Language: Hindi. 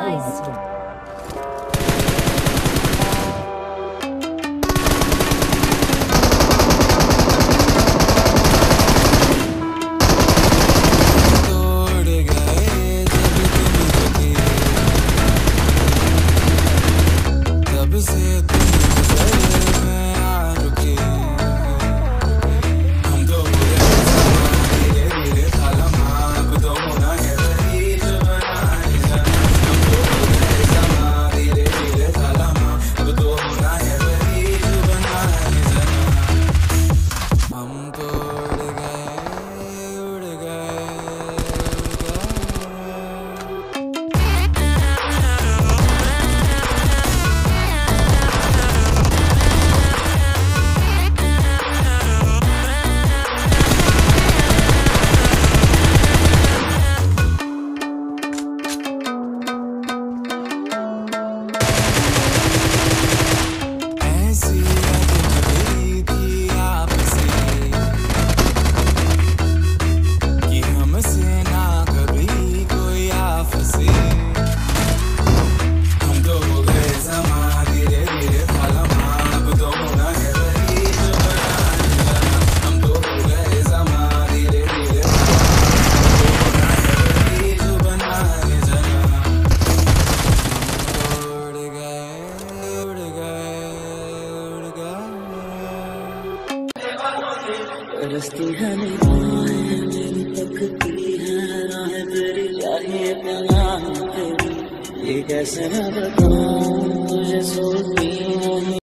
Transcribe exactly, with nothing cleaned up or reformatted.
neutralized. रस्ती है निगाहें मेरी तकती है राहें तेरी चाहिए पनाह तेरी ये कैसे मैं बताऊं तुझे सोचती हूँ।